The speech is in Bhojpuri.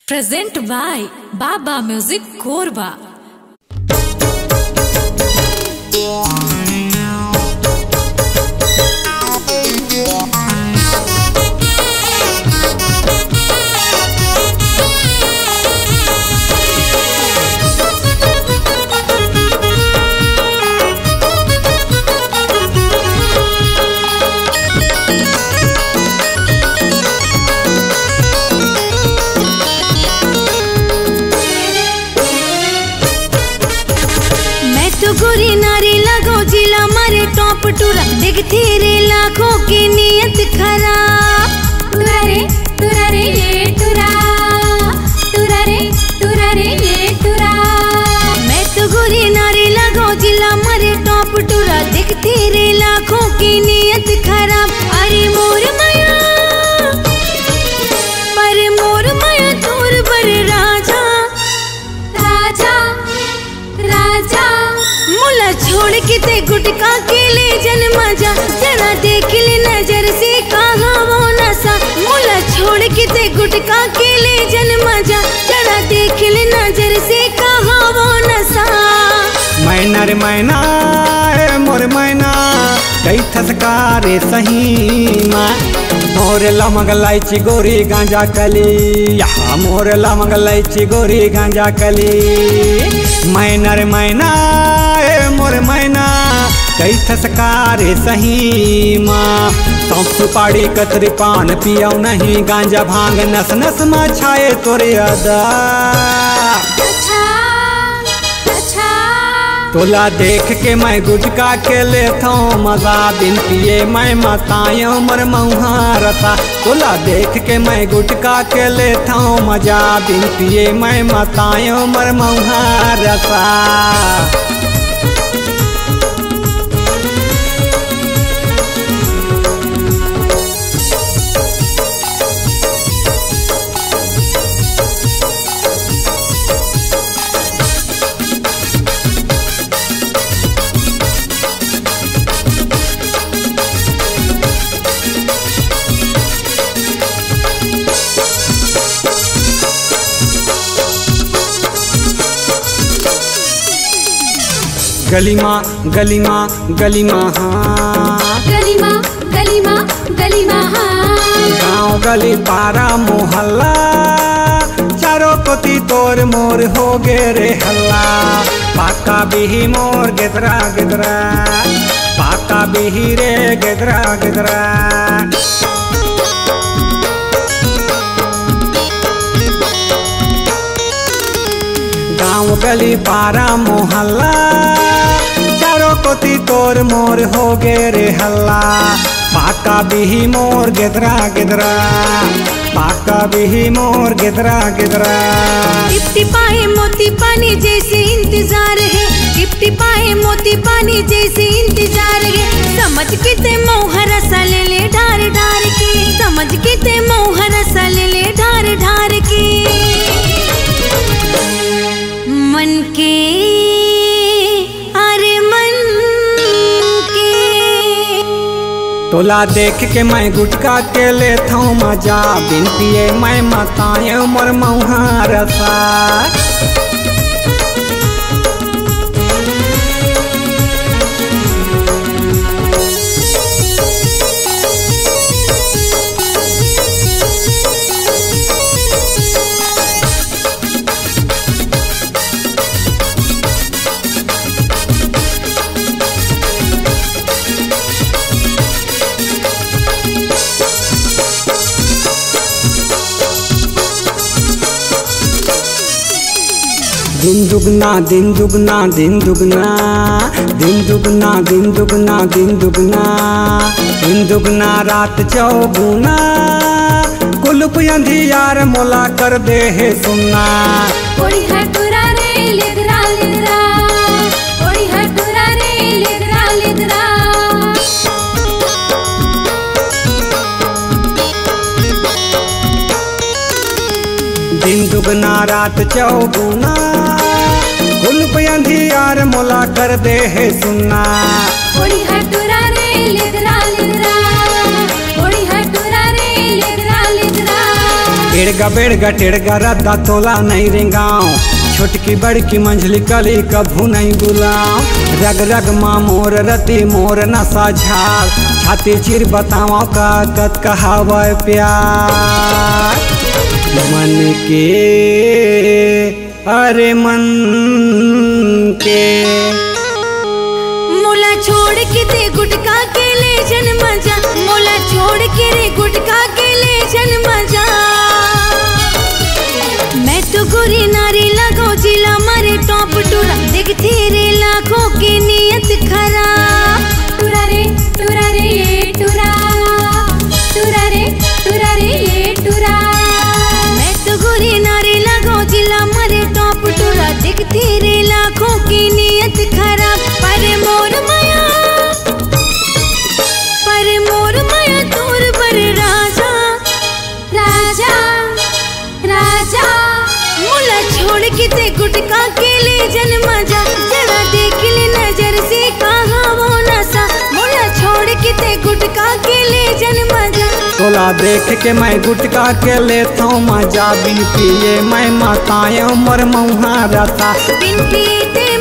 Present by Baba Music Korba. गोरी नारी लगो जिला मारे टॉप टूरा दिखती रे लाखों की नियत खराब। टूरा रे ये टूरा, टूरा रे ये टूरा। मैं तो गोरी नारी लगो जिला मारे टॉप टूरा दिखती रे लाखों की नियत खराब। अरे मोर माया पर मोर माया तोर बर राजा राजा राजा। मुला छोड़ के ते गुटका के ले जन्मा जा, जरा देख ले नजर से कहाँ वो नशा। मुला छोड़ के ते गुटका के ले जन्मा जा, जरा देख ले नजर से कहाँ वो नशा। मैना रे मैना मोर मैना कई थसकारे सही माँ मोर लमग लाइची गोरी गांजा कली। यहाँ मोर लमग लाइची गोरी गांजा कली। मैना रे मैना मोर मैना कई थसकारे सही माँ सौंफ सुपारी कतरी पान पियाऊ नहीं गांजा भांग नस नस में छाए तोरे अदा। तोला देख के मैं गुटका के लेता हूँ मजा दिन पिए मैं मताया मर मुहारता। तोला देख के मैं गुटका के लेता हूँ मजा दिन पिए मैं मताया मर मुहारता। गलीमा गलीमा गलीमा हाँ गलीमा गलीमा गलीमा हाँ। गाँव गली पारा मोहल्ला चारों कोती तोर मोर हो गे रे हल्ला। पाका बिही मोर गिदरा गिदरा, पाका बिही रे गिदरा गिदरा। गाँव गली पारा मोहल्ला चारों कोती तोर मोर हो गे रे हल्ला। पाका बिही मोर गिदरा गिदरा, पाका बिही मोर गिदरा गिदरा। टिपटी पाए मोती पानी जैसे इंतजार है, टिपटी पाए मोती पानी जैसे इंतजार है। समझ के ते मोहरा सा ले ले ढार ढार के, समझ के ते मोहरा सा ले ले ढार ढार के। मन के अरे मन के तोला देख के मैं गुटका के लेता हूँ मजा बिन पिए मैं मताए मर मुहारता। दिन दुगना दिन दुगना दिन दुगना, दिन दुगना दिन दुगना दिन दुगना, दिन दुगना रात चौगुना। कुलुप अंधियार मोला कर दे है सुनना। ओड़ी हटूरा रे लिदरा लिदरा, ओड़ी हटूरा रे लिदरा लिदरा। दिन दुगना रात चौगुना कुलुप अंधियार मोला कर दे है सुनना। ओड़ी हटूरा रे लिदरा लिदरा, ओड़ी हटूरा रे लिदरा लिदरा। एड़गा बेड़गा टेड़गा रद्दा तोला नहीं रेंगाओ, छोटकी बड़की मंझली कली कभू नहीं बुलाओ। रग रग माँ मोर रति मोर नशा झाड़, छाती चिर बताओ का कत कहावे प्यार। मन के अरे मन के मोला छोड़ के दे गुटका के ले जन मजा, मोला छोड़ के रे गुटका के ले जन मजा। मैं तो गोरी नारी लगो जिला मारे टॉप टूरा, देखते रे लाखों की नियत खराब। टुरा रे ये टुरा, टुरा रे ये टुरा। मैं तो गोरी नारी लगो जिला मारे टॉप टूरा, देखते रे लाखों की नियत खराब। पर मोर माया तोर पर राजा, राजा राजा मोला छोड़ के ते गुटका के ले जन मजा। जरा देख ले नजर से कहाँ वो नशा, मोला छोड़ के ते गुटका के ले जन मजा। तोला देख के मैं गुटका के लेता हूँ मजा, बिन पिए मैं माताएं उमर मुहारता। बिन पिए